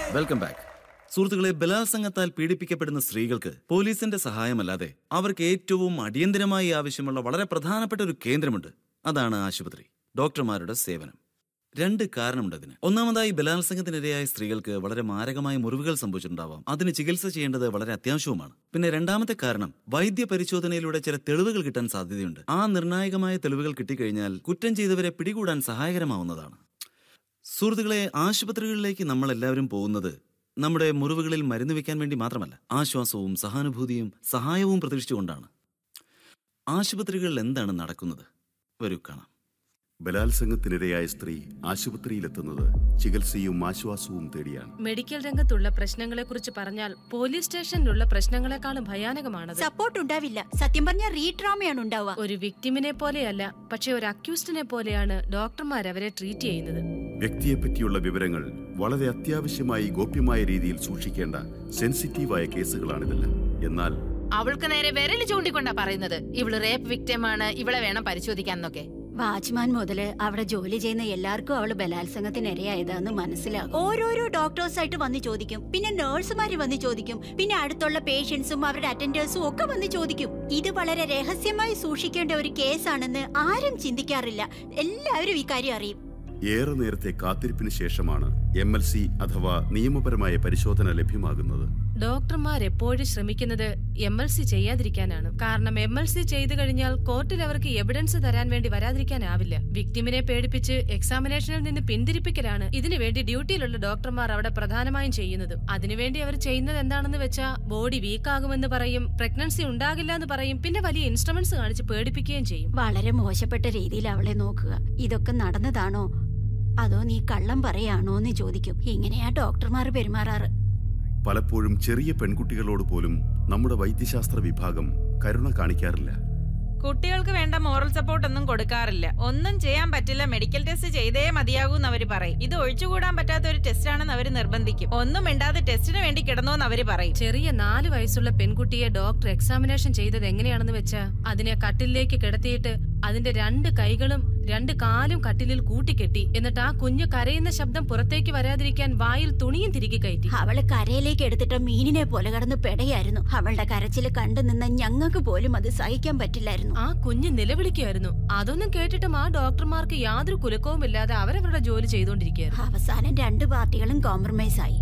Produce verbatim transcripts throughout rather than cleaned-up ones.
Welcome back. സുഹൃത്തുക്കളെ, ബലാത്സംഗത്താൽ പീഡിപ്പിക്കപ്പെടുന്ന സ്ത്രീകൾക്ക് പോലീസിന്റെ സഹായമല്ലാതെ അവർക്ക് ഏറ്റവും അടിയന്തരമായി ആവശ്യമുള്ള വളരെ പ്രധാനപ്പെട്ട ഒരു കേന്ദ്രമുണ്ട്. അതാണ് ആശുപത്രി, ഡോക്ടർമാരുടെ സേവനം. രണ്ട് കാരണമുണ്ട് അതിന്. ഒന്നാമതായി, ബലാത്സംഗത്തിനിരയായ സ്ത്രീകൾക്ക് വളരെ മാരകമായ മുറിവുകൾ സംഭവിച്ചിട്ടുണ്ടാവാം. അതിന് ചികിത്സ ചെയ്യേണ്ടത് വളരെ അത്യാവശ്യവുമാണ്. പിന്നെ രണ്ടാമത്തെ കാരണം, വൈദ്യ പരിശോധനയിലൂടെ ചില തെളിവുകൾ കിട്ടാൻ സാധ്യതയുണ്ട്. ആ നിർണായകമായ തെളിവുകൾ കിട്ടിക്കഴിഞ്ഞാൽ കുറ്റം ചെയ്തവരെ പിടികൂടാൻ സഹായകരമാവുന്നതാണ്. സുഹൃത്തുക്കളെ, ആശുപത്രികളിലേക്ക് നമ്മൾ എല്ലാവരും പോകുന്നത് നമ്മുടെ മുറിവുകളിൽ മരുന്ന് വെക്കാൻ വേണ്ടി മാത്രമല്ല, ആശ്വാസവും സഹാനുഭൂതിയും സഹായവും പ്രതീക്ഷിച്ചുകൊണ്ടാണ്. ആശുപത്രികളിൽ എന്താണ് നടക്കുന്നത്? വരൂ കാണാം. ബലാത്സംഗത്തിനിരയായ സ്ത്രീ ആശുപത്രിയിലെത്തുന്നത് ചികിത്സയും ആശ്വാസവും തേടിയാണ്. മെഡിക്കൽ രംഗത്തുള്ള പ്രശ്നങ്ങളെ കുറിച്ച് പറഞ്ഞാൽ പോലീസ് സ്റ്റേഷനിലുള്ള പ്രശ്നങ്ങളെക്കാളും ഭയാനകമാണത്. സപ്പോർട്ട് ഉണ്ടാവില്ല. സത്യം പറഞ്ഞാൽ റീട്രോമയാണ് ഉണ്ടാവുക. ഒരു വിക്ടിമിനെ പോലെയല്ല, പക്ഷെ ഒരു അക്യൂസ്ഡിനെ പോലെയാണ് ഡോക്ടർമാർ അവരെ ട്രീറ്റ് ചെയ്യുന്നത്. വ്യക്തിയെപ്പറ്റിയുള്ള വിവരങ്ങൾ വളരെ അത്യാവശ്യമായി ഗോപ്യമായ രീതിയിൽ സൂക്ഷിക്കേണ്ട സെൻസിറ്റീവായ കേസുകളാണിതെല്ലാം. എന്നാൽ അവൾക്ക് നേരെ വിരൽ ചൂണ്ടിക്കൊണ്ടാ പറയുന്നത് ഇവള് റേപ്പ് വിക്ടിമാണ്, ഇവളെ വേണം പരിശോധിക്കാന്നൊക്കെ. വാച്ച്മാൻ മുതല് അവിടെ ജോലി ചെയ്യുന്ന എല്ലാവർക്കും അവള് ബലാത്സംഗത്തിന് ഇരയായതാന്ന് മനസ്സിലാകും. ഓരോരോ ഡോക്ടേഴ്സ് ആയിട്ട് വന്ന് ചോദിക്കും, പിന്നെ നഴ്സുമാര് വന്ന് ചോദിക്കും, പിന്നെ അടുത്തുള്ള പേഷ്യൻസും അവരുടെ അറ്റൻഡേഴ്സും ഒക്കെ വന്ന് ചോദിക്കും. ഇത് വളരെ രഹസ്യമായി സൂക്ഷിക്കേണ്ട ഒരു കേസാണെന്ന് ആരും ചിന്തിക്കാറില്ല. എല്ലാവരും ഈ കാര്യം അറിയും. ഏറെ നേരത്തെ കാത്തിരിപ്പിന് ശേഷമാണ് എം എൽ സി അഥവാ നിയമപരമായ പരിശോധന ലഭ്യമാകുന്നത്. ഡോക്ടർമാർ എപ്പോഴും ശ്രമിക്കുന്നത് എം എൽ സി ചെയ്യാതിരിക്കാനാണ്. കാരണം എം എൽ സി ചെയ്തു കഴിഞ്ഞാൽ കോർട്ടിൽ അവർക്ക് എവിഡൻസ് തരാൻ വേണ്ടി വരാതിരിക്കാനാവില്ല. വിക്ടിമിനെ പേടിപ്പിച്ച് എക്സാമിനേഷനിൽ നിന്ന് പിന്തിരിപ്പിക്കലാണ് ഇതിനു വേണ്ടി ഡ്യൂട്ടിയിലുള്ള ഡോക്ടർമാർ അവിടെ പ്രധാനമായും ചെയ്യുന്നത്. അതിനുവേണ്ടി അവർ ചെയ്യുന്നത് എന്താണെന്ന് വെച്ചാൽ ബോഡി വീക്ക് ആകുമെന്ന് പറയും, പ്രഗ്നൻസി ഉണ്ടാകില്ല എന്ന് പറയും, പിന്നെ വലിയ ഇൻസ്ട്രുമെന്റ്സ് കാണിച്ച് പേടിപ്പിക്കുകയും ചെയ്യും. വളരെ മോശപ്പെട്ട രീതിയിൽ അവളെ നോക്കുക. ഇതൊക്കെ നടന്നതാണോ അതോ നീ കള്ളം പറയാണോ എന്ന് ചോദിക്കും. ഇങ്ങനെയാ ഡോക്ടർമാർ പെരുമാറാറ്. പലപ്പോഴും ചെറിയ പെൺകുട്ടികളോട് പോലും നമ്മുടെ വൈദ്യശാസ്ത്ര വിഭാഗം കരുണ കാണിക്കാറില്ല. കുട്ടികൾക്ക് വേണ്ട മോറൽ സപ്പോർട്ട് ഒന്നും കൊടുക്കാറില്ല. ഒന്നും ചെയ്യാൻ പറ്റില്ല, മെഡിക്കൽ ടെസ്റ്റ് ചെയ്തേ മതിയാകൂന്ന് അവര് പറയും. ഇത് ഒഴിച്ചുകൂടാൻ പറ്റാത്ത ഒരു ടെസ്റ്റ് ആണെന്ന് അവര് നിർബന്ധിക്കും. ഒന്നും മിണ്ടാതെ ടെസ്റ്റിന് വേണ്ടി കിടന്നോന്ന് അവര് പറയും. ചെറിയ നാല് വയസ്സുള്ള പെൺകുട്ടിയെ ഡോക്ടർ എക്സാമിനേഷൻ ചെയ്തത് എങ്ങനെയാണെന്ന് വെച്ചാ, അതിനെ കട്ടിലേക്ക് കിടത്തിയിട്ട് അതിന്റെ രണ്ട് കൈകളും രണ്ട് കാലും കട്ടിലിൽ കൂട്ടിക്കെട്ടി, എന്നിട്ട് ആ കുഞ്ഞ് കരയുന്ന ശബ്ദം പുറത്തേക്ക് വരാതിരിക്കാൻ വായിൽ തുണിയും തിരികെ കയറ്റി. അവള് കരയിലേക്ക് എടുത്തിട്ട് മീനിനെ പോലെ കടന്ന് പെടയായിരുന്നു. അവളുടെ കരച്ചില് കണ്ടു നിന്ന ഞങ്ങൾക്ക് പോലും അത് സഹിക്കാൻ പറ്റില്ലായിരുന്നു. ആ കുഞ്ഞ് നിലവിളിക്കുമായിരുന്നു. അതൊന്നും കേട്ടിട്ടും ആ ഡോക്ടർമാർക്ക് യാതൊരു കുലുക്കവും ഇല്ലാതെ അവരവരുടെ ജോലി ചെയ്തുകൊണ്ടിരിക്കുകയായിരുന്നു. അവസാനം രണ്ട് പാർട്ടികളും കോംപ്രമൈസ് ആയി.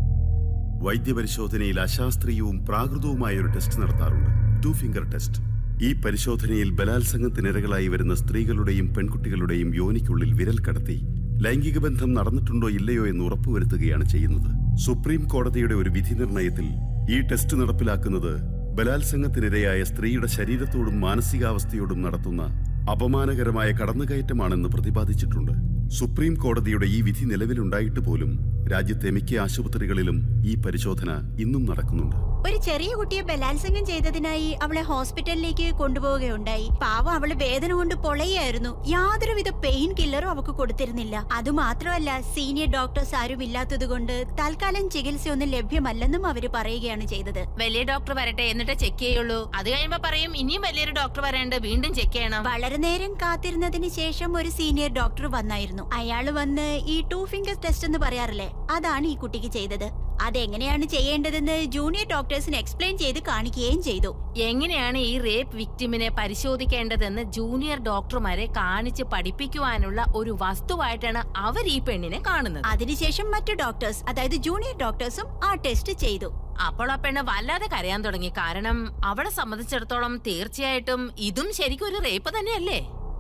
വൈദ്യപരിശോധനയിൽ അശാസ്ത്രീയവും പ്രാകൃതവുമായ ഒരു ടെസ്റ്റ് നടത്താറുണ്ട്, ടു ഫിംഗർ ടെസ്റ്റ്. ഈ പരിശോധനയിൽ ബലാത്സംഗത്തിനിരകളായി വരുന്ന സ്ത്രീകളുടെയും പെൺകുട്ടികളുടെയും യോനിക്കുള്ളിൽ വിരൽ കടത്തി ലൈംഗിക ബന്ധം നടന്നിട്ടുണ്ടോ ഇല്ലയോ എന്ന് ഉറപ്പുവരുത്തുകയാണ് ചെയ്യുന്നത്. സുപ്രീം കോടതിയുടെ ഒരു വിധി നിർണയത്തിൽ ഈ ടെസ്റ്റ് നടപ്പിലാക്കുന്നത് ബലാത്സംഗത്തിനിരയായ സ്ത്രീയുടെ ശരീരത്തോടും മാനസികാവസ്ഥയോടും നടത്തുന്ന അപമാനകരമായ കടന്നുകയറ്റമാണെന്ന് പ്രതിപാദിച്ചിട്ടുണ്ട്. സുപ്രീം കോടതിയുടെ ഈ വിധി നിലവിലുണ്ടായിട്ട് പോലും രാജ്യത്തെ മിക്ക ആശുപത്രികളിലും ഈ പരിശോധന ഇന്നും നടക്കുന്നുണ്ട്. ഒരു ചെറിയ കുട്ടിയെ ബലാത്സംഗം ചെയ്തതിനായി അവളെ ഹോസ്പിറ്റലിലേക്ക് കൊണ്ടുപോവുകയുണ്ടായി. പാവം അവള് വേദന കൊണ്ട് പൊളയായിരുന്നു. യാതൊരുവിധ പെയിൻ കില്ലറും അവക്ക് കൊടുത്തിരുന്നില്ല. അതുമാത്രമല്ല, സീനിയർ ഡോക്ടേഴ്സ് ആരും ഇല്ലാത്തത് കൊണ്ട് തൽക്കാലം ചികിത്സയൊന്നും ലഭ്യമല്ലെന്നും അവര് പറയുകയാണ് ചെയ്തത്. വലിയ ഡോക്ടർ വരട്ടെ, എന്നിട്ട് ചെക്ക് ചെയ്യുള്ളൂ. അത് കഴിയുമ്പോ പറയും ഇനിയും വലിയൊരു ഡോക്ടർ വരേണ്ട, വീണ്ടും ചെക്ക് ചെയ്യണം. വളരെ നേരം കാത്തിരുന്നതിന് ശേഷം ഒരു സീനിയർ ഡോക്ടർ വന്നായിരുന്നു. അയാള് വന്ന് ഈ ടു ഫിംഗർ ടെസ്റ്റ് എന്ന് പറയാറില്ലേ, അതാണ് ഈ കുട്ടിക്ക് ചെയ്തത്. അതെങ്ങനെയാണ് ചെയ്യേണ്ടതെന്ന് ജൂനിയർ ഡോക്ടേഴ്സിന് എക്സ്പ്ലെയിൻ ചെയ്ത് കാണിക്കുകയും ചെയ്തു. എങ്ങനെയാണ് ഈ റേപ്പ് വിക്ടിമിനെ പരിശോധിക്കേണ്ടതെന്ന് ജൂനിയർ ഡോക്ടർമാരെ കാണിച്ച് പഠിപ്പിക്കുവാനുള്ള ഒരു വസ്തുവായിട്ടാണ് അവർ ഈ പെണ്ണിനെ കാണുന്നത്. അതിനുശേഷം മറ്റു ഡോക്ടേഴ്സ്, അതായത് ജൂനിയർ ഡോക്ടേഴ്സും ആ ടെസ്റ്റ് ചെയ്തു. അപ്പോൾ ആ പെണ്ണ് വല്ലാതെ കരയാൻ തുടങ്ങി. കാരണം അവളെ സംബന്ധിച്ചിടത്തോളം തീർച്ചയായിട്ടും ഇതും ശരിക്കും ഒരു റേപ്പ് തന്നെയല്ലേ.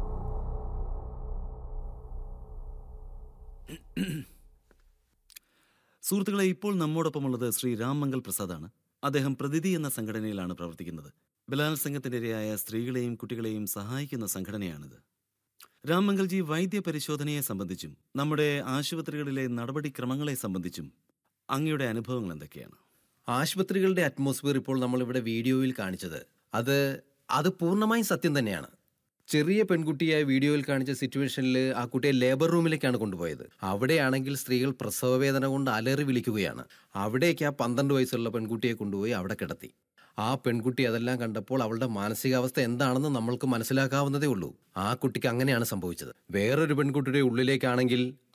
സുഹൃത്തുക്കളെ, ഇപ്പോൾ നമ്മോടൊപ്പമുള്ളത് ശ്രീ രാംമംഗൽ പ്രസാദാണ്. അദ്ദേഹം പ്രതിഥി എന്ന സംഘടനയിലാണ് പ്രവർത്തിക്കുന്നത്. ബലാത്സംഗത്തിനിരയായ സ്ത്രീകളെയും കുട്ടികളെയും സഹായിക്കുന്ന സംഘടനയാണിത്. രാംമംഗൽജി, വൈദ്യ പരിശോധനയെ സംബന്ധിച്ചും നമ്മുടെ ആശുപത്രികളിലെ നടപടിക്രമങ്ങളെ സംബന്ധിച്ചും അങ്ങയുടെ അനുഭവങ്ങൾ എന്തൊക്കെയാണ്? ആശുപത്രികളുടെ അറ്റ്മോസ്ഫിയർ ഇപ്പോൾ നമ്മളിവിടെ വീഡിയോയിൽ കാണിച്ചത് അത് അത് പൂർണ്ണമായും സത്യം തന്നെയാണ്. ചെറിയ പെൺകുട്ടിയായ വീഡിയോയിൽ കാണിച്ച സിറ്റുവേഷനിൽ ആ കുട്ടിയെ ലേബർ റൂമിലേക്കാണ് കൊണ്ടുപോയത്. അവിടെയാണെങ്കിൽ സ്ത്രീകൾ പ്രസവവേദന കൊണ്ട് അലറി വിളിക്കുകയാണ്. അവിടേക്ക് ആ പന്ത്രണ്ട് വയസ്സുള്ള പെൺകുട്ടിയെ കൊണ്ടുപോയി അവിടെ കിടത്തി. ആ പെൺകുട്ടി അതെല്ലാം കണ്ടപ്പോൾ അവളുടെ മാനസികാവസ്ഥ എന്താണെന്ന് നമ്മൾക്ക് മനസ്സിലാക്കാവുന്നതേ ഉള്ളൂ. ആ കുട്ടിക്ക് അങ്ങനെയാണ് സംഭവിച്ചത്. വേറൊരു പെൺകുട്ടിയുടെ ഉള്ളിലേക്കാണെങ്കിൽ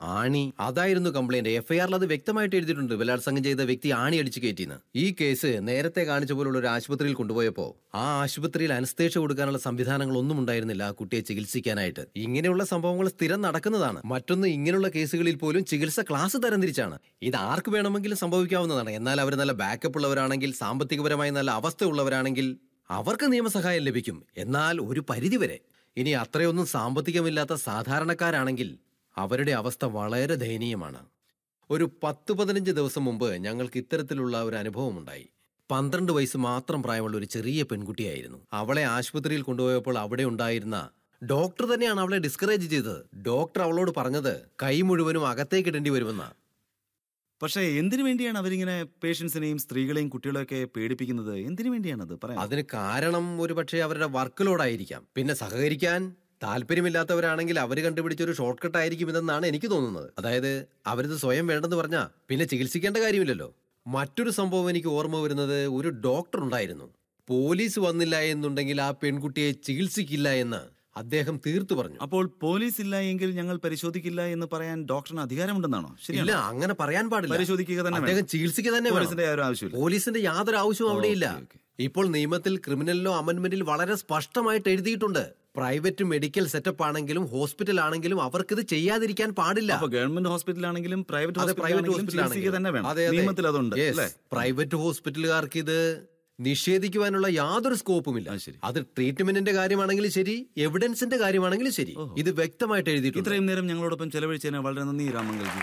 ആണി, അതായിരുന്നു കംപ്ലൈന്റ്. എഫ്ഐആറിൽ അത് വ്യക്തമായിട്ട് എഴുതിയിട്ടുണ്ട്, ബലാത്സംഗം ചെയ്ത വ്യക്തി ആണി അടിച്ചു കയറ്റിന്ന്. ഈ കേസ് നേരത്തെ കാണിച്ച പോലുള്ള ഒരു ആശുപത്രിയിൽ കൊണ്ടുപോയപ്പോ ആ ആശുപത്രിയിൽ അനസ്തേഷ്യ കൊടുക്കാനുള്ള സംവിധാനങ്ങളൊന്നും ഉണ്ടായിരുന്നില്ല ആ കുട്ടിയെ ചികിത്സിക്കാനായിട്ട്. ഇങ്ങനെയുള്ള സംഭവങ്ങൾ സ്ഥിരം നടക്കുന്നതാണ്. മറ്റൊന്ന്, ഇങ്ങനെയുള്ള കേസുകളിൽ പോലും ചികിത്സ ക്ലാസ് തരംതിരിച്ചാണ്. ഇത് ആർക്ക് വേണമെങ്കിലും സംഭവിക്കാവുന്നതാണ്. എന്നാൽ അവർ നല്ല ബാക്കപ്പ് ഉള്ളവരാണെങ്കിൽ, സാമ്പത്തികപരമായി നല്ല അവസ്ഥയുള്ളവരാണെങ്കിൽ അവർക്ക് നിയമസഹായം ലഭിക്കും. എന്നാൽ ഒരു പരിധിവരെ. ഇനി അത്രയൊന്നും സാമ്പത്തികമില്ലാത്ത സാധാരണക്കാരാണെങ്കിൽ അവരുടെ അവസ്ഥ വളരെ ദയനീയമാണ്. ഒരു പത്ത് പതിനഞ്ച് ദിവസം മുമ്പ് ഞങ്ങൾക്ക് ഇത്തരത്തിലുള്ള ഒരു അനുഭവം ഉണ്ടായി. പന്ത്രണ്ട് വയസ്സ് മാത്രം പ്രായമുള്ള ഒരു ചെറിയ പെൺകുട്ടിയായിരുന്നു. അവളെ ആശുപത്രിയിൽ കൊണ്ടുപോയപ്പോൾ അവിടെ ഉണ്ടായിരുന്ന ഡോക്ടർ തന്നെയാണ് അവളെ ഡിസ്കറേജ് ചെയ്തത്. ഡോക്ടർ അവളോട് പറഞ്ഞത് കൈ മുഴുവനും അകത്തേക്ക് ഇടേണ്ടി വരുമെന്നാ. പക്ഷേ എന്തിനു വേണ്ടിയാണ് അവരിങ്ങനെ പേഷ്യൻസിനെയും സ്ത്രീകളെയും കുട്ടികളെയൊക്കെ പേടിപ്പിക്കുന്നത്? എന്തിനു വേണ്ടിയാണത് പറയാം? അതിന് കാരണം ഒരു പക്ഷേ അവരുടെ വർക്ക് ലോഡായിരിക്കാം. പിന്നെ സഹകരിക്കാൻ താല്പര്യമില്ലാത്തവരാണെങ്കിൽ അവർ കണ്ടുപിടിച്ചൊരു ഷോർട്ട് കട്ട് ആയിരിക്കും ഇതെന്നാണ് എനിക്ക് തോന്നുന്നത്. അതായത് അവരിത് സ്വയം വേണ്ടെന്ന് പറഞ്ഞാൽ പിന്നെ ചികിത്സിക്കേണ്ട കാര്യമില്ലല്ലോ. മറ്റൊരു സംഭവം എനിക്ക് ഓർമ്മ വരുന്നത്, ഒരു ഡോക്ടർ ഉണ്ടായിരുന്നു. പോലീസ് വന്നില്ല എന്നുണ്ടെങ്കിൽ ആ പെൺകുട്ടിയെ ചികിത്സിക്കില്ല എന്ന് അദ്ദേഹം തീർത്തു പറഞ്ഞു. അപ്പോൾ പോലീസ് ഇല്ല എങ്കിൽ ഞങ്ങൾ പരിശോധിക്കില്ല എന്ന് പറയാൻ ഡോക്ടറിന് അധികാരമുണ്ടെന്നാണോ? ഇല്ല, അങ്ങനെ പറയാൻ പാടില്ല. പരിശോധിക്കുക തന്നെ, അദ്ദേഹം ചികിത്സിക്കുക തന്നെ. പോലീസിന്റെ യാതൊരു ആവശ്യവും അവിടെയില്ല. ഇപ്പോൾ നിയമത്തിൽ ക്രിമിനൽ ലോ അമെന്റ്മെന്റിൽ വളരെ സ്പഷ്ടമായിട്ട് എഴുതിയിട്ടുണ്ട്, പ്രൈവറ്റ് മെഡിക്കൽ സെറ്റപ്പ് ആണെങ്കിലും ഹോസ്പിറ്റൽ ആണെങ്കിലും അവർക്കിത് ചെയ്യാതിരിക്കാൻ പാടില്ല. ഗവൺമെന്റ് ഹോസ്പിറ്റൽ ആണെങ്കിലും പ്രൈവറ്റ് പ്രൈവറ്റ് ഹോസ്പിറ്റലുകാർക്ക് ഇത് നിഷേധിക്കുവാനുള്ള യാതൊരു സ്കോപ്പുമില്ല. അത് ട്രീറ്റ്മെന്റിന്റെ കാര്യമാണെങ്കിലും ശരി, എവിഡൻസിന്റെ കാര്യമാണെങ്കിലും ശരി, ഇത് വ്യക്തമായിട്ട് എഴുതിയിട്ടുണ്ട്. ഇത്രയും നേരം ഞങ്ങളോടൊപ്പം ചെലവഴിച്ചതിന് വളരെ നന്ദി രാമങ്കൽജി.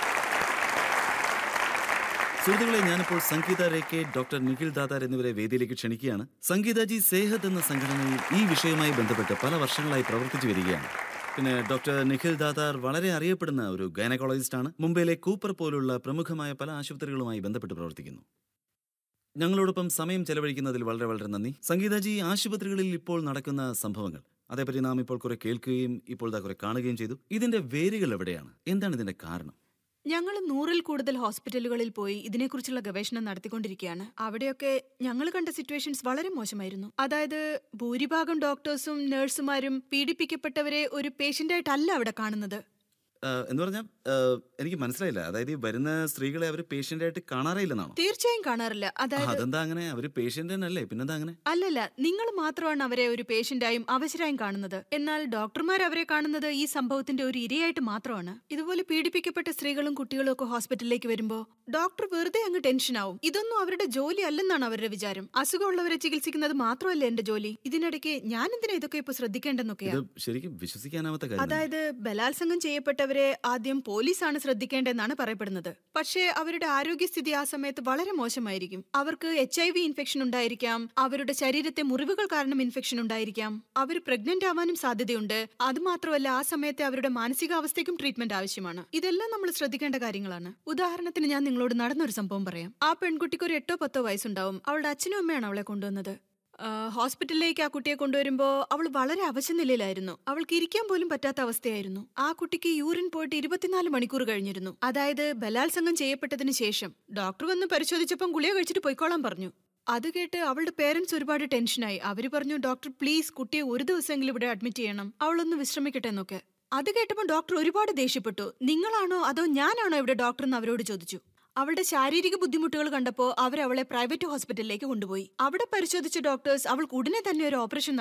സുഹൃത്തുക്കളെ, ഞാനിപ്പോൾ സംഗീത രേഖെ, ഡോക്ടർ നിഖിൽ ദാതാർ എന്നിവരെ വേദിയിലേക്ക് ക്ഷണിക്കുകയാണ്. സംഗീതാജി സേഹത് എന്ന സംഘടനയിൽ ഈ വിഷയവുമായി ബന്ധപ്പെട്ട് പല വർഷങ്ങളായി പ്രവർത്തിച്ചു വരികയാണ്. പിന്നെ ഡോക്ടർ നിഖിൽ ദാതാർ വളരെ അറിയപ്പെടുന്ന ഒരു ഗൈനക്കോളജിസ്റ്റ് ആണ്. മുംബൈയിലെ കൂപ്പർ പോലുള്ള പ്രമുഖമായ പല ആശുപത്രികളുമായി ബന്ധപ്പെട്ട് പ്രവർത്തിക്കുന്നു. ഞങ്ങളോടൊപ്പം സമയം ചെലവഴിക്കുന്നതിൽ വളരെ വളരെ നന്ദി. സംഗീതാജി, ആശുപത്രികളിൽ ഇപ്പോൾ നടക്കുന്ന സംഭവങ്ങൾ, അതേപറ്റി നാം ഇപ്പോൾ കുറെ കേൾക്കുകയും ഇപ്പോൾ കുറെ കാണുകയും ചെയ്തു. ഇതിന്റെ വേരുകൾ എവിടെയാണ്? എന്താണ് ഇതിന്റെ കാരണം? ഞങ്ങൾ നൂറിൽ കൂടുതൽ ഹോസ്പിറ്റലുകളിൽ പോയി ഇതിനെക്കുറിച്ചുള്ള ഗവേഷണം നടത്തിക്കൊണ്ടിരിക്കുകയാണ്. അവിടെയൊക്കെ ഞങ്ങൾ കണ്ട സിറ്റുവേഷൻസ് വളരെ മോശമായിരുന്നു. അതായത് ഭൂരിഭാഗം ഡോക്ടേഴ്സും നഴ്സുമാരും പീഡിപ്പിക്കപ്പെട്ടവരെ ഒരു പേഷ്യന്റായിട്ടല്ല അവിടെ കാണുന്നത്. എന്ന് പറഞ്ഞാൽ എനിക്ക് മനസ്സിലായില്ല. അതായത് വരുന്ന സ്ത്രീകളെ അവർ പേഷ്യന്റ് ആയിട്ട് കാണാറേ ഇല്ലെന്നാണോ? തീർച്ചയായും കാണാറില്ല. അതായത് അതെന്താ അങ്ങനെ? അവര് പേഷ്യന്റ് തന്നെയല്ലേ, പിന്നെന്താ അങ്ങനെ? അല്ലല്ല, നിങ്ങൾ മാത്രമാണ് അവരെ ഒരു പേഷ്യന്റായും അവശരായും കാണുന്നത്. എന്നാൽ ഡോക്ടർമാർ അവരെ കാണുന്നത് ഈ സംഭവത്തിന്റെ ഒരു ഇരയായിട്ട് മാത്രമാണ്. ഇതുപോലെ പീഡിപ്പിക്കപ്പെട്ട സ്ത്രീകളും കുട്ടികളും ഒക്കെ ഹോസ്പിറ്റലിലേക്ക് വരുമ്പോ ഡോക്ടർ വെറുതെ അങ്ങ് ടെൻഷനാവും. ഇതൊന്നും അവരുടെ ജോലി അല്ലെന്നാണ് അവരുടെ വിചാരം. അസുഖമുള്ളവരെ ചികിത്സിക്കുന്നത് മാത്രമല്ല എന്റെ ജോലി. ഇതിനിടയ്ക്ക് ഞാൻ എന്തിനാ ഇതൊക്കെ ഇപ്പൊ ശ്രദ്ധിക്കേണ്ടെന്നൊക്കെയാണ്. ശരിക്കും വിശ്വസിക്കാനാവാത്ത കാര്യം. അതായത് ബലാത്സംഗം ചെയ്യപ്പെട്ടവരെ ആദ്യം പോലീസാണ് ശ്രദ്ധിക്കേണ്ടതെന്നാണ് പറയപ്പെടുന്നത്. പക്ഷേ അവരുടെ ആരോഗ്യസ്ഥിതി ആ സമയത്ത് വളരെ മോശമായിരിക്കും. അവർക്ക് എച്ച് ഐ വി ഇൻഫെക്ഷൻ ഉണ്ടായിരിക്കാം, അവരുടെ ശരീരത്തെ മുറിവുകൾ കാരണം ഇൻഫെക്ഷൻ ഉണ്ടായിരിക്കാം, അവർ പ്രഗ്നന്റ് ആവാനും സാധ്യതയുണ്ട്. അതുമാത്രമല്ല, ആ സമയത്ത് അവരുടെ മാനസികാവസ്ഥയ്ക്കും ട്രീറ്റ്മെന്റ് ആവശ്യമാണ്. ഇതെല്ലാം നമ്മൾ ശ്രദ്ധിക്കേണ്ട കാര്യങ്ങളാണ്. ഉദാഹരണത്തിന് ഞാൻ നിങ്ങളോട് നടന്നൊരു സംഭവം പറയാം. ആ പെൺകുട്ടിക്ക് ഒരു എട്ടോ പത്തോ വയസ്സുണ്ടാവും. അവളുടെ അച്ഛനും അമ്മയാണ് അവളെ കൊണ്ടുവന്നത്. ഹോസ്പിറ്റലിലേക്ക് ആ കുട്ടിയെ കൊണ്ടുവരുമ്പോ അവൾ വളരെ അവശനിലയിലായിരുന്നു. അവൾക്ക് ഇരിക്കാൻ പോലും പറ്റാത്ത അവസ്ഥയായിരുന്നു. ആ കുട്ടിക്ക് യൂറിൻ പോയിട്ട് ഇരുപത്തിനാല് മണിക്കൂർ കഴിഞ്ഞിരുന്നു. അതായത് ബലാത്സംഗം ചെയ്യപ്പെട്ടതിന് ശേഷം. ഡോക്ടർ വന്ന് പരിശോധിച്ചപ്പം ഗുളിക കഴിച്ചിട്ട് പോയിക്കോളാൻ പറഞ്ഞു. അത് കേട്ട് അവളുടെ പേരൻസ് ഒരുപാട് ടെൻഷനായി. അവര് പറഞ്ഞു, ഡോക്ടർ പ്ലീസ് കുട്ടിയെ ഒരു ദിവസമെങ്കിലും ഇവിടെ അഡ്മിറ്റ് ചെയ്യണം, അവളൊന്ന് വിശ്രമിക്കട്ടെ എന്നൊക്കെ. അത് കേട്ടപ്പോൾ ഡോക്ടർ ഒരുപാട് ദേഷ്യപ്പെട്ടു. നിങ്ങളാണോ അതോ ഞാനാണോ ഇവിടെ ഡോക്ടർ എന്ന് അവരോട് ചോദിച്ചു. അവളുടെ ശാരീരിക ബുദ്ധിമുട്ടുകൾ കണ്ടപ്പോൾ അവർ അവളെ പ്രൈവറ്റ് ഹോസ്പിറ്റലിലേക്ക് കൊണ്ടുപോയി. അവിടെ പരിശോധിച്ച ഡോക്ടേഴ്സ് അവൾക്ക് ഉടനെ തന്നെ ഒരു ഓപ്പറേഷൻ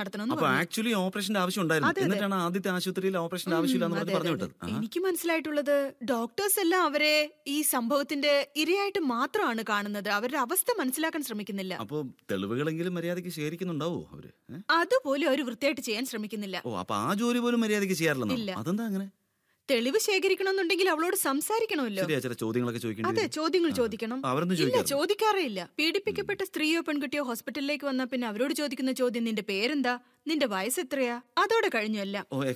നടത്തണമെന്ന്. എനിക്ക് മനസ്സിലായിട്ടുള്ളത് ഡോക്ടേഴ്സ് എല്ലാം അവരെ ഈ സംഭവത്തിന്റെ ഇരയായിട്ട് മാത്രമാണ് കാണുന്നത്. അവരുടെ അവസ്ഥ മനസ്സിലാക്കാൻ ശ്രമിക്കുന്നില്ല. തെളിവുകളെങ്കിലും മര്യാദയ്ക്ക് ശേഖരിക്കുന്നുണ്ടാവോ അവര്? അതുപോലും അവർ വൃത്തിയായിട്ട് ചെയ്യാൻ ശ്രമിക്കുന്നില്ല. ആ ജോലി പോലും മര്യാദയ്ക്ക് ചെയ്യാറില്ല. അതെന്താ അങ്ങനെ? തെളിവ് ശേഖരിക്കണമെന്നുണ്ടെങ്കിൽ അവളോട് സംസാരിക്കണമല്ലോ. അതെ, ചോദ്യങ്ങൾ ചോദിക്കണം. ഇല്ല, ചോദിക്കാറേ ഇല്ല. പീഡിപ്പിക്കപ്പെട്ട സ്ത്രീയോ പെൺകുട്ടിയോ ഹോസ്പിറ്റലിലേക്ക് വന്നാൽ പിന്നെ അവരോട് ചോദിക്കുന്ന ചോദ്യം നിന്റെ പേരെന്താ, നിന്റെ വയസ്സ് എത്രയാ, അതോടെ കഴിഞ്ഞല്ല.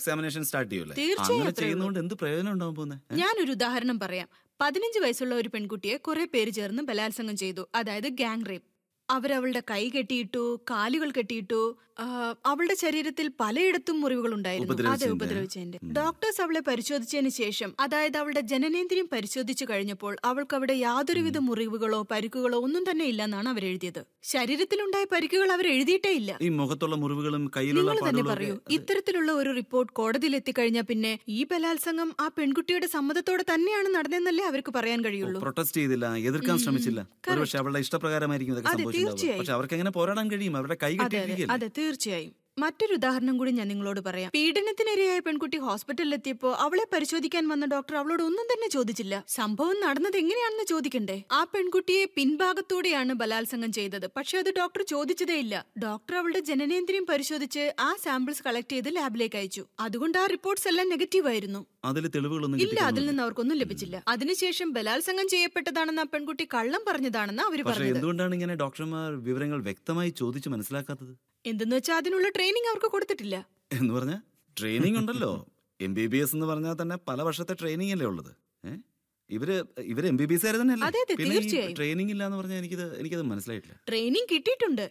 തീർച്ചയായും. ഞാനൊരു ഉദാഹരണം പറയാം. പതിനഞ്ച് വയസ്സുള്ള ഒരു പെൺകുട്ടിയെ കുറെ പേര് ചേർന്ന് ബലാത്സംഗം ചെയ്തു. അതായത് ഗാങ് റേപ്പ്. അവരവളുടെ കൈ കെട്ടിയിട്ടു, കാലുകൾ കെട്ടിയിട്ടു. ആ, അവളുടെ ശരീരത്തിൽ പലയിടത്തും മുറിവുകൾ ഉണ്ടായിരുന്നു. അതെ, ഉപദ്രവിച്ചതിന്റെ. ഡോക്ടേഴ്സ് അവളെ പരിശോധിച്ചതിന് ശേഷം, അതായത് അവളുടെ ജനനേന്ദ്രിയം പരിശോധിച്ചു കഴിഞ്ഞപ്പോൾ അവൾക്ക് അവിടെ യാതൊരുവിധ മുറിവുകളോ പരിക്കുകളോ ഒന്നും തന്നെ ഇല്ലെന്നാണ് അവരെഴുതിയത്. ശരീരത്തിലുണ്ടായ പരിക്കുകൾ അവർ എഴുതിയിട്ടേ ഇല്ല. ഈ മുഖത്തുള്ള മുറിവുകളും കയ്യിലുള്ള നിങ്ങൾ തന്നെ പറയൂ, ഇത്തരത്തിലുള്ള ഒരു റിപ്പോർട്ട് കോടതിയിൽ എത്തിക്കഴിഞ്ഞാൽ പിന്നെ ഈ ബലാത്സംഗം ആ പെൺകുട്ടിയുടെ സമ്മതത്തോടെ തന്നെയാണ് നടന്നതെന്നല്ലേ അവർക്ക് പറയാൻ കഴിയുള്ളൂ. പ്രൊട്ടസ്റ്റ് ചെയ്തില്ല, എതിർക്കാൻ ശ്രമിച്ചില്ല. ഒരുപക്ഷെ അവളുടെ ഇഷ്ടപ്രകാരമായിരിക്കും ഇതൊക്കെ സംഭവിച്ചിട്ടുണ്ടാവുക. പക്ഷെ അവർക്ക് എങ്ങനെ പോരാടാൻ കഴിയും? അവരുടെ കൈ കെട്ടിയിരിക്കുകയല്ലേ. അതെ, തീർച്ചയായും. മറ്റൊരു ഉദാഹരണം കൂടി ഞാൻ നിങ്ങളോട് പറയാം. പീഡനത്തിനിരയായ പെൺകുട്ടി ഹോസ്പിറ്റലിൽ എത്തിയപ്പോ അവളെ പരിശോധിക്കാൻ വന്ന ഡോക്ടർ അവളോട് ഒന്നും തന്നെ ചോദിച്ചില്ല. സംഭവം നടന്നത് എങ്ങനെയാണെന്ന് ചോദിക്കണ്ടേ? ആ പെൺകുട്ടിയെ പിൻഭാഗത്തൂടെയാണ് ബലാത്സംഗം ചെയ്തത്, പക്ഷെ അത് ഡോക്ടർ ചോദിച്ചതേ ഇല്ല. ഡോക്ടർ അവളുടെ ജനനേന്ദ്രിയം പരിശോധിച്ച് ആ സാമ്പിൾസ് കളക്ട് ചെയ്ത് ലാബിലേക്ക് അയച്ചു. അതുകൊണ്ട് ആ റിപ്പോർട്ട്സ് എല്ലാം നെഗറ്റീവ് ആയിരുന്നു. അതിൽ തെളിവുകളൊന്നും ഇല്ല, അതിൽ നിന്ന് അവർക്കൊന്നും ലഭിച്ചില്ല. അതിനുശേഷം ബലാത്സംഗം ചെയ്യപ്പെട്ടതാണെന്ന് ആ പെൺകുട്ടി കള്ളം പറഞ്ഞതാണെന്ന് അവർ പറഞ്ഞത്. എന്തുകൊണ്ടാണ് ഇങ്ങനെ ഡോക്ടർമാർ വിവരങ്ങൾ വ്യക്തമായി ചോദിച്ചു മനസ്സിലാക്കാത്തത്? എന്തെന്ന് വെച്ചാൽ അതിനുള്ള ട്രെയിനിങ് അവർക്ക് കൊടുത്തിട്ടില്ല. എന്ന് പറഞ്ഞാൽ ട്രെയിനിങ് ഉണ്ടല്ലോ. എം ബി ബി എസ് എന്ന് പറഞ്ഞാൽ തന്നെ പല വർഷത്തെ ട്രെയിനിങ് അല്ലേ ഉള്ളത്. ഏഹ് ഇവര് ഇവര് M B B S R തന്നെ ട്രെയിനിങ് ഇല്ല എന്ന് പറഞ്ഞാൽ എനിക്കത് എനിക്കത് മനസ്സിലായിട്ടില്ല. ട്രെയിനിങ് കിട്ടിയിട്ടുണ്ട്,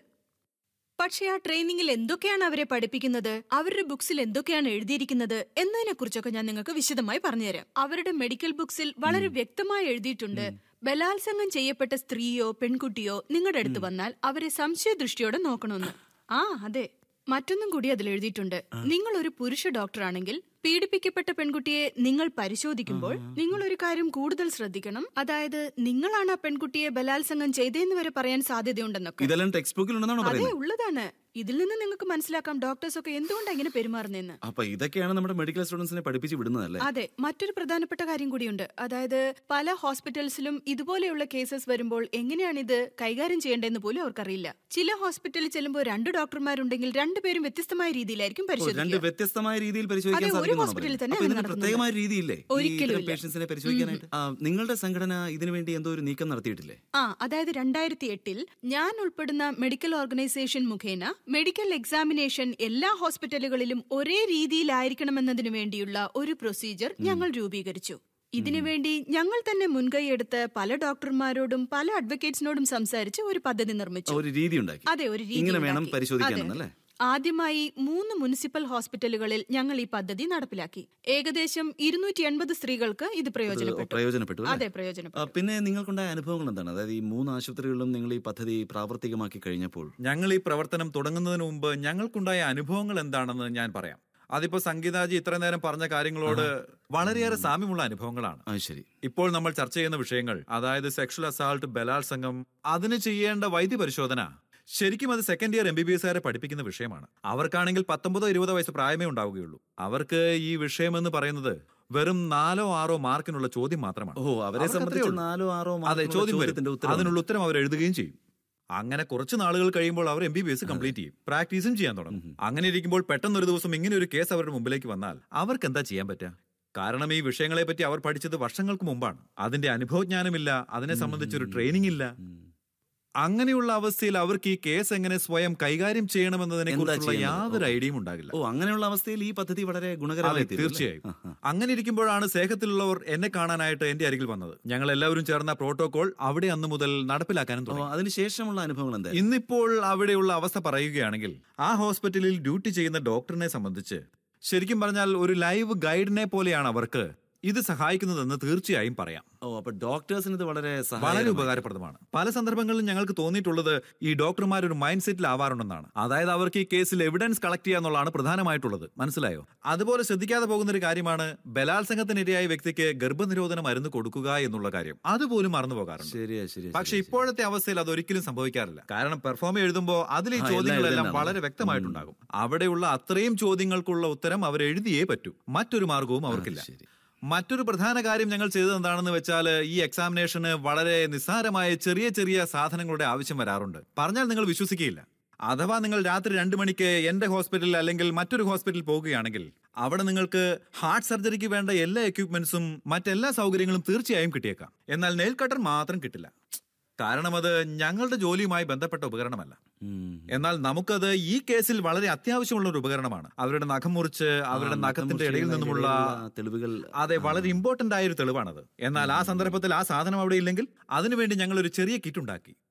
പക്ഷെ ആ ട്രെയിനിങ്ങിൽ എന്തൊക്കെയാണ് അവരെ പഠിപ്പിക്കുന്നത്, അവരുടെ ബുക്സിൽ എന്തൊക്കെയാണ് എഴുതിയിരിക്കുന്നത് എന്നതിനെ കുറിച്ചൊക്കെ ഞാൻ നിങ്ങൾക്ക് വിശദമായി പറഞ്ഞുതരാം. അവരുടെ മെഡിക്കൽ ബുക്സിൽ വളരെ വ്യക്തമായി എഴുതിയിട്ടുണ്ട്, ബലാത്സംഗം ചെയ്യപ്പെട്ട സ്ത്രീയോ പെൺകുട്ടിയോ നിങ്ങളുടെ അടുത്ത് വന്നാൽ അവരെ സംശയദൃഷ്ടിയോടെ നോക്കണമെന്ന്. ആ അതെ, മറ്റൊന്നും കൂടി അതിൽ എഴുതിയിട്ടുണ്ട്. നിങ്ങൾ ഒരു പുരുഷ ഡോക്ടറാണെങ്കിൽ പീഡിപ്പിക്കപ്പെട്ട പെൺകുട്ടിയെ നിങ്ങൾ പരിശോധിക്കുമ്പോൾ നിങ്ങൾ ഒരു കാര്യം കൂടുതൽ ശ്രദ്ധിക്കണം. അതായത് നിങ്ങളാണ് ആ പെൺകുട്ടിയെ ബലാത്സംഗം ചെയ്തതെന്ന് വരെ പറയാൻ സാധ്യതയുണ്ടെന്നൊക്കെ. ഇതെല്ലാം ടെക്സ്റ്റ് ബുക്കിൽ ഉണ്ടെന്നാണോ അതെ, പറയുന്നത്? ഉള്ളതാണ്. ഇതിൽ നിന്ന് നിങ്ങൾക്ക് മനസ്സിലാക്കാം ഡോക്ടേഴ്സ് ഒക്കെ എന്തുകൊണ്ടാണ് ഇങ്ങനെ പെരുമാറുന്നതെന്ന്. അപ്പൊ ഇതൊക്കെയാണ് നമ്മുടെ മെഡിക്കൽ സ്റ്റുഡൻസിനെ പഠിപ്പിച്ച് വിടുന്നതല്ലേ? അതെ, മറ്റൊരു പ്രധാനപ്പെട്ട കാര്യം കൂടിയുണ്ട്. അതായത് പല ഹോസ്പിറ്റൽസിലും ഇതുപോലെയുള്ള കേസസ് വരുമ്പോൾ എങ്ങനെയാണ് ഇത് കൈകാര്യം ചെയ്യേണ്ടതെന്ന് പോലും അവർക്കറിയില്ല. ചില ഹോസ്പിറ്റലിൽ ചെല്ലുമ്പോൾ രണ്ട് ഡോക്ടർമാരുണ്ടെങ്കിൽ രണ്ടുപേരും വ്യത്യസ്തമായ രീതിയിലായിരിക്കും പരിശോധിക്കുക. വ്യത്യസ്തമായ രീതിയിൽ പരിശോധിക്കാൻ ഹോസ്പിറ്റലിൽ തന്നെ പ്രത്യേകമായ രീതിയില്ലേ ഒരിക്കലും പേഷ്യൻസിനെ പരിശോധിക്കാനായിട്ട്? നിങ്ങളുടെ സംഘടന ഇതിനുവേണ്ടി എന്തോ ഒരു നീക്കം നടത്തിയിട്ടില്ലേ? ആ, അതായത് രണ്ടായിരത്തി എട്ടിൽ ഞാൻ ഉൾപ്പെടുന്ന മെഡിക്കൽ ഓർഗനൈസേഷൻ മുഖേന മെഡിക്കൽ എക്സാമിനേഷൻ എല്ലാ ഹോസ്പിറ്റലുകളിലും ഒരേ രീതിയിലായിരിക്കണമെന്നതിനു വേണ്ടിയുള്ള ഒരു പ്രൊസീജിയർ ഞങ്ങൾ രൂപീകരിച്ചു. ഇതിനുവേണ്ടി ഞങ്ങൾ തന്നെ മുൻകൈയെടുത്ത് പല ഡോക്ടർമാരോടും പല അഡ്വക്കേറ്റ്സിനോടും സംസാരിച്ച് ഒരു പദ്ധതി നിർമ്മിച്ചു. ഒരു രീതി ഉണ്ടാക്കി. അതെ, ഒരു രീതി. ഇങ്ങനെ വേണം പരിശോധിക്കാനല്ലേ? ആദ്യമായി മൂന്ന് മുനിസിപ്പൽ ഹോസ്പിറ്റലുകളിൽ ഞങ്ങൾ ഈ പദ്ധതി നടപ്പിലാക്കി. ഏകദേശം ഇരുന്നൂറ്റി എൺപത് സ്ത്രീകൾക്ക് ഇത് പ്രയോജനപ്പെട്ടു. അതെ, പ്രയോജനപ്പെട്ടു. പിന്നെ നിങ്ങൾക്കുണ്ടായ അനുഭവങ്ങൾ എന്താണ്? അതായത് ഈ മൂന്ന് ആശുപത്രികളിലും നിങ്ങൾ ഈ പദ്ധതി പ്രാവർത്തികമാക്കി കഴിഞ്ഞപ്പോൾ ഞങ്ങൾ ഈ പ്രവർത്തനം തുടങ്ങുന്നതിന് മുമ്പ് ഞങ്ങൾക്കുണ്ടായ അനുഭവങ്ങൾ എന്താണെന്ന് ഞാൻ പറയാം. അതിപ്പോ സംഗീതാജി ഇത്ര നേരം പറഞ്ഞ കാര്യങ്ങളോട് വളരെയേറെ സാമ്യമുള്ള അനുഭവങ്ങളാണ്. ശരി. ഇപ്പോൾ നമ്മൾ ചർച്ച ചെയ്യുന്ന വിഷയങ്ങൾ, അതായത് സെക്ഷൽ അസാൾട്ട്, ബലാത്സംഗം, അതിന് ചെയ്യേണ്ട വൈദ്യ പരിശോധന, ശരിക്കും അത് second year M B B S കാരെ പഠിപ്പിക്കുന്ന വിഷയമാണ്. അവർക്കാണെങ്കിൽ പത്തൊമ്പതോ ഇരുപതോ വയസ്സ് പ്രായമേ ഉണ്ടാവുകയുള്ളൂ. അവർക്ക് ഈ വിഷയം എന്ന് പറയുന്നത് വെറും നാലോ ആറോ മാർക്കിനുള്ള ചോദ്യം മാത്രമാണ്. ഓ, അവരെ സംബന്ധിച്ച് നാലോ ആറോ അതെ, ചോദ്യം വരും. അതിനുള്ള ഉത്തരം അവർ എഴുതുകയും ചെയ്യും. അങ്ങനെ കുറച്ച് നാളുകൾ കഴിയുമ്പോൾ അവർ M B B S complete ചെയ്യും, പ്രാക്ടീസും ചെയ്യാൻ തുടങ്ങും. അങ്ങനെ ഇരിക്കുമ്പോൾ പെട്ടെന്ന് ഒരു ദിവസം ഇങ്ങനെ ഒരു കേസ് അവരുടെ മുമ്പിലേക്ക് വന്നാൽ അവർക്ക് എന്താ ചെയ്യാൻ പറ്റുക? കാരണം ഈ വിഷയങ്ങളെ പറ്റി അവർ പഠിച്ചത് വർഷങ്ങൾക്ക് മുമ്പാണ്. അതിന്റെ അനുഭവജ്ഞാനമില്ല, അതിനെ സംബന്ധിച്ചൊരു ട്രെയിനിങ് ഇല്ല. അങ്ങനെയുള്ള അവസ്ഥയിൽ അവർക്ക് ഈ കേസ് എങ്ങനെ സ്വയം കൈകാര്യം ചെയ്യണമെന്നതിനെ കുറിച്ചുള്ള യാതൊരു ഐഡിയയും ഉണ്ടാകില്ല. ഓ, അങ്ങനെയുള്ള അവസ്ഥയിൽ ഈ പദ്ധതി വളരെ ഗുണകരമായി. തീർച്ചയായും. അങ്ങനെ ഇരിക്കുമ്പോഴാണ് സ്നേഹത്തിലുള്ളവർ എന്നെ കാണാനായിട്ട് എന്റെ അരികിൽ വന്നത്. ഞങ്ങൾ എല്ലാവരും ചേർന്ന പ്രോട്ടോകോൾ അവിടെ അന്ന് മുതൽ നടപ്പിലാക്കാനും തുടങ്ങി. അതിനുശേഷമുള്ള അനുഭവങ്ങൾ എന്താ? ഇന്നിപ്പോൾ അവിടെയുള്ള അവസ്ഥ പറയുകയാണെങ്കിൽ ആ ഹോസ്പിറ്റലിൽ ഡ്യൂട്ടി ചെയ്യുന്ന ഡോക്ടറിനെ സംബന്ധിച്ച് ശരിക്കും പറഞ്ഞാൽ ഒരു ലൈവ് ഗൈഡിനെ പോലെയാണ് അവർക്ക് ഇത് സഹായിക്കുന്നതെന്ന് തീർച്ചയായും പറയാം. ഓ, അപ്പൊ ഡോക്ടേഴ്സിന് ഇത് വളരെ വളരെ ഉപകാരപ്രദമാണ്. പല സന്ദർഭങ്ങളിലും ഞങ്ങൾക്ക് തോന്നിയിട്ടുള്ളത് ഈ ഡോക്ടർമാർ ഒരു മൈൻഡ് സെറ്റിൽ ആവാറുണ്ടെന്നാണ്. അതായത് അവർക്ക് ഈ കേസിൽ എവിഡൻസ് കളക്ട് ചെയ്യുക എന്നുള്ളതാണ് പ്രധാനമായിട്ടുള്ളത്. മനസ്സിലായോ? അതുപോലെ ശ്രദ്ധിക്കാതെ പോകുന്ന ഒരു കാര്യമാണ് ബലാത്സംഗത്തിനിരയായ വ്യക്തിക്ക് ഗർഭനിരോധന മരുന്ന് കൊടുക്കുക എന്നുള്ള കാര്യം. അതുപോലും മറന്നു പോകാറുണ്ട്. ശരിയാ, ശരി. പക്ഷെ ഇപ്പോഴത്തെ അവസ്ഥയിൽ അതൊരിക്കലും സംഭവിക്കാറില്ല. കാരണം പെർഫോം എഴുതുമ്പോൾ അതിൽ ഈ ചോദ്യങ്ങളെല്ലാം വളരെ വ്യക്തമായിട്ടുണ്ടാകും. അവിടെയുള്ള അത്രയും ചോദ്യങ്ങൾക്കുള്ള ഉത്തരം അവർ എഴുതിയേ പറ്റൂ. മറ്റൊരു മാർഗവും അവർക്കില്ല. മറ്റൊരു പ്രധാന കാര്യം ഞങ്ങൾ ചെയ്തത് എന്താണെന്ന് വെച്ചാൽ, ഈ എക്സാമിനേഷന് വളരെ നിസ്സാരമായ ചെറിയ ചെറിയ സാധനങ്ങളുടെ ആവശ്യം വരാറുണ്ട്. പറഞ്ഞാൽ നിങ്ങൾ വിശ്വസിക്കുകയില്ല. അഥവാ നിങ്ങൾ രാത്രി രണ്ടു മണിക്ക് എന്റെ ഹോസ്പിറ്റലിൽ അല്ലെങ്കിൽ മറ്റൊരു ഹോസ്പിറ്റലിൽ പോകുകയാണെങ്കിൽ അവിടെ നിങ്ങൾക്ക് ഹാർട്ട് സർജറിക്ക് വേണ്ട എല്ലാ എക്യുപ്മെന്റ്സും മറ്റെല്ലാ സൗകര്യങ്ങളും തീർച്ചയായും കിട്ടിയേക്കാം. എന്നാൽ നെയിൽ കട്ടർ മാത്രം കിട്ടില്ല. കാരണം അത് ഞങ്ങളുടെ ജോലിയുമായി ബന്ധപ്പെട്ട ഉപകരണമല്ല. എന്നാൽ നമുക്കത് ഈ കേസിൽ വളരെ അത്യാവശ്യമുള്ള ഒരു ഉപകരണമാണ്. അവരുടെ നഖം മുറിച്ച് അവരുടെ നഖത്തിന്റെ ഇടയിൽ നിന്നുമുള്ള തെളിവുകൾ, അതെ, വളരെ ഇമ്പോർട്ടന്റ് ആയ ഒരു തെളിവാണത്. എന്നാൽ ആ സന്ദർഭത്തിൽ ആ സാധനം അവിടെ ഇല്ലെങ്കിൽ അതിനുവേണ്ടി ഞങ്ങൾ ഒരു ചെറിയ കിറ്റ് ഉണ്ടാക്കി.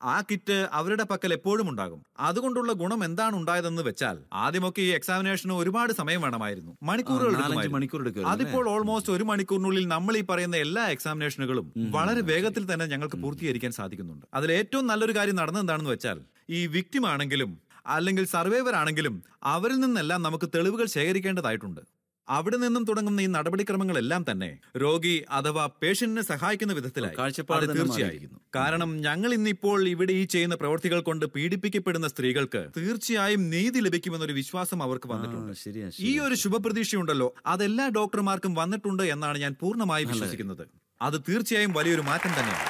ആ കിറ്റ് അവരുടെ പക്കൽ എപ്പോഴും ഉണ്ടാകും. അതുകൊണ്ടുള്ള ഗുണം എന്താണ് ഉണ്ടായതെന്ന് വെച്ചാൽ ആദ്യമൊക്കെ ഈ എക്സാമിനേഷന് ഒരുപാട് സമയം വേണമായിരുന്നു, മണിക്കൂറുകൾ എടുക്കുമായിരുന്നു. അതിപ്പോൾ ഓൾമോസ്റ്റ് ഒരു മണിക്കൂറിനുള്ളിൽ നമ്മൾ ഈ പറയുന്ന എല്ലാ എക്സാമിനേഷനുകളും വളരെ വേഗത്തിൽ തന്നെ ഞങ്ങൾക്ക് പൂർത്തീകരിക്കാൻ സാധിക്കുന്നുണ്ട്. അതിൽ ഏറ്റവും നല്ലൊരു കാര്യം നടന്നത് എന്താണെന്ന് വെച്ചാൽ ഈ വിക്ടിം ആണെങ്കിലും അല്ലെങ്കിൽ സർവൈവർ ആണെങ്കിലും അവരിൽ നിന്നെല്ലാം നമുക്ക് തെളിവുകൾ ശേഖരിക്കേണ്ടതായിട്ടുണ്ട്. അവിടെ നിന്നും തുടങ്ങുന്ന ഈ നടപടിക്രമങ്ങളെല്ലാം തന്നെ രോഗി അഥവാ പേഷ്യന്റിനെ സഹായിക്കുന്ന വിധത്തിലായി. തീർച്ചയായും, കാരണം ഞങ്ങൾ ഇന്നിപ്പോൾ ഇവിടെ ഈ ചെയ്യുന്ന പ്രവൃത്തികൾ കൊണ്ട് പീഡിപ്പിക്കപ്പെടുന്ന സ്ത്രീകൾക്ക് തീർച്ചയായും നീതി ലഭിക്കുമെന്നൊരു വിശ്വാസം അവർക്ക് വന്നിട്ടുണ്ട്. ഈ ഒരു ശുഭപ്രതീക്ഷയുണ്ടല്ലോ, അതെല്ലാ ഡോക്ടർമാർക്കും വന്നിട്ടുണ്ട് എന്നാണ് ഞാൻ പൂർണ്ണമായി വിശ്വസിക്കുന്നത്. അത് തീർച്ചയായും വലിയൊരു മാറ്റം തന്നെയാണ്.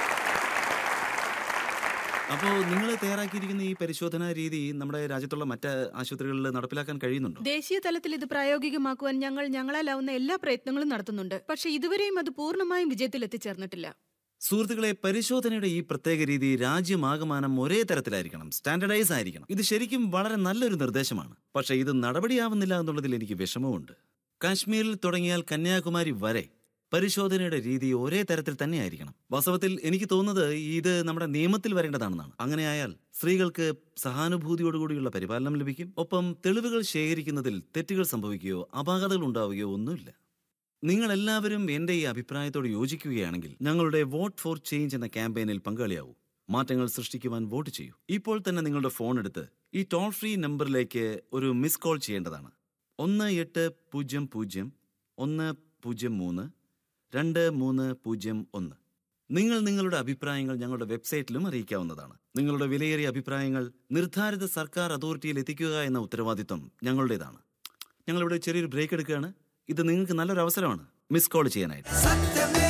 അപ്പോൾ നിങ്ങൾ തയ്യാറാക്കിയിരിക്കുന്ന ഈ പരിശോധനാ രീതി നമ്മുടെ രാജ്യത്തുള്ള മറ്റ് ആശുപത്രികളിൽ നടപ്പിലാക്കാൻ കഴിയുന്നുണ്ടോ? ദേശീയ തലത്തിൽ ഇത് പ്രായോഗികമാക്കുവാൻ ഞങ്ങൾ ഞങ്ങളാലാവുന്ന എല്ലാ പ്രയത്നങ്ങളും നടത്തുന്നുണ്ട്. പക്ഷെ ഇതുവരെയും അത് പൂർണ്ണമായും വിജയത്തിൽ എത്തിച്ചേർന്നിട്ടില്ല. സുഹൃത്തുക്കളെ, പരിശോധനയുടെ ഈ പ്രത്യേക രീതി രാജ്യമാകമാനം ഒരേ തരത്തിലായിരിക്കണം, സ്റ്റാൻഡർഡൈസ് ആയിരിക്കണം. ഇത് ശരിക്കും വളരെ നല്ലൊരു നിർദ്ദേശമാണ്. പക്ഷെ ഇത് നടപടിയാവുന്നില്ല എന്നുള്ളതിൽ എനിക്ക് വിഷമമുണ്ട്. കാശ്മീരിൽ തുടങ്ങിയാൽ കന്യാകുമാരി വരെ പരിശോധനയുടെ രീതി ഒരേ തരത്തിൽ തന്നെയായിരിക്കണം. വാസ്തവത്തിൽ എനിക്ക് തോന്നുന്നത് ഇത് നമ്മുടെ നിയമത്തിൽ വരേണ്ടതാണെന്നാണ്. അങ്ങനെയായാൽ സ്ത്രീകൾക്ക് സഹാനുഭൂതിയോടുകൂടിയുള്ള പരിപാലനം ലഭിക്കും. ഒപ്പം തെളിവുകൾ ശേഖരിക്കുന്നതിൽ തെറ്റുകൾ സംഭവിക്കുകയോ അപാകതകൾ ഉണ്ടാവുകയോ ഒന്നുമില്ല. നിങ്ങൾ എല്ലാവരും എന്റെ ഈ അഭിപ്രായത്തോട് യോജിക്കുകയാണെങ്കിൽ ഞങ്ങളുടെ വോട്ട് ഫോർ ചേഞ്ച് എന്ന ക്യാമ്പയിനിൽ പങ്കാളിയാവൂ. മാറ്റങ്ങൾ സൃഷ്ടിക്കുവാൻ വോട്ട് ചെയ്യൂ. ഇപ്പോൾ തന്നെ നിങ്ങളുടെ ഫോൺ എടുത്ത് ഈ ടോൾ ഫ്രീ നമ്പറിലേക്ക് ഒരു മിസ് കോൾ ചെയ്യേണ്ടതാണ്. ഒന്ന് എട്ട് പൂജ്യം പൂജ്യം ഒന്ന് പൂജ്യം മൂന്ന് രണ്ട് മൂന്ന് പൂജ്യം ഒന്ന്. നിങ്ങൾ നിങ്ങളുടെ അഭിപ്രായങ്ങൾ ഞങ്ങളുടെ വെബ്സൈറ്റിലും അറിയിക്കാവുന്നതാണ്. നിങ്ങളുടെ വിലയേറിയ അഭിപ്രായങ്ങൾ നിർദ്ധാരിത സർക്കാർ അതോറിറ്റിയിൽ എത്തിക്കുക എന്ന ഉത്തരവാദിത്വം ഞങ്ങളുടേതാണ്. ഞങ്ങളിവിടെ ചെറിയൊരു ബ്രേക്ക് എടുക്കുകയാണ്. ഇത് നിങ്ങൾക്ക് നല്ലൊരു അവസരമാണ് മിസ് കോൾ ചെയ്യാനായിട്ട്.